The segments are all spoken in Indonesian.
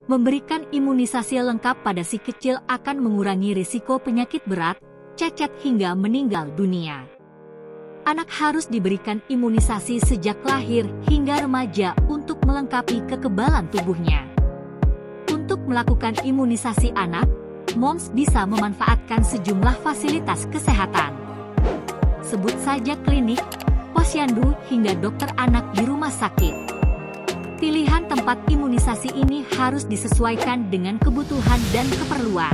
Memberikan imunisasi lengkap pada si kecil akan mengurangi risiko penyakit berat, cacat hingga meninggal dunia. Anak harus diberikan imunisasi sejak lahir hingga remaja untuk melengkapi kekebalan tubuhnya. Untuk melakukan imunisasi anak, moms bisa memanfaatkan sejumlah fasilitas kesehatan. Sebut saja klinik, posyandu hingga dokter anak di rumah sakit. Pilihan tempat imunisasi ini harus disesuaikan dengan kebutuhan dan keperluan.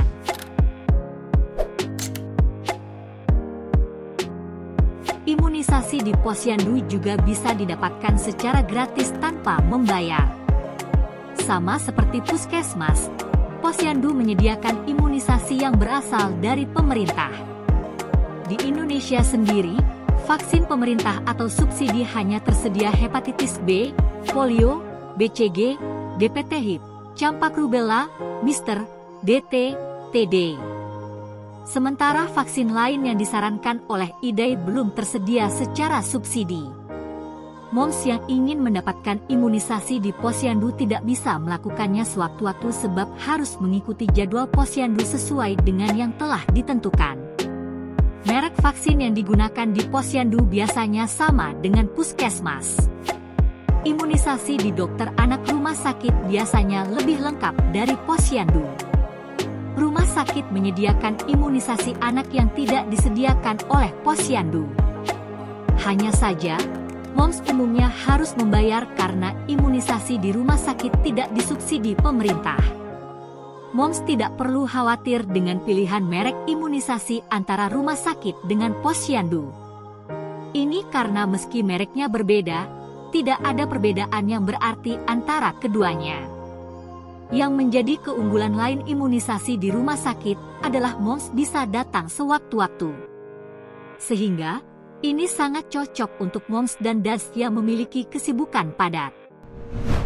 Imunisasi di posyandu juga bisa didapatkan secara gratis tanpa membayar. Sama seperti puskesmas, posyandu menyediakan imunisasi yang berasal dari pemerintah. Di Indonesia sendiri, vaksin pemerintah atau subsidi hanya tersedia hepatitis B, polio, BCG, DPT HIV, campak rubella, MISTer, DT, TD. Sementara vaksin lain yang disarankan oleh IDAI belum tersedia secara subsidi. Moms yang ingin mendapatkan imunisasi di posyandu tidak bisa melakukannya sewaktu-waktu sebab harus mengikuti jadwal posyandu sesuai dengan yang telah ditentukan. Merek vaksin yang digunakan di posyandu biasanya sama dengan puskesmas. Imunisasi di dokter anak rumah sakit biasanya lebih lengkap dari posyandu. Rumah sakit menyediakan imunisasi anak yang tidak disediakan oleh posyandu. Hanya saja, moms umumnya harus membayar karena imunisasi di rumah sakit tidak disubsidi pemerintah. Moms tidak perlu khawatir dengan pilihan merek imunisasi antara rumah sakit dengan posyandu. Ini karena meski mereknya berbeda, tidak ada perbedaan yang berarti antara keduanya. Yang menjadi keunggulan lain imunisasi di rumah sakit adalah moms bisa datang sewaktu-waktu. Sehingga, ini sangat cocok untuk moms dan dads yang memiliki kesibukan padat.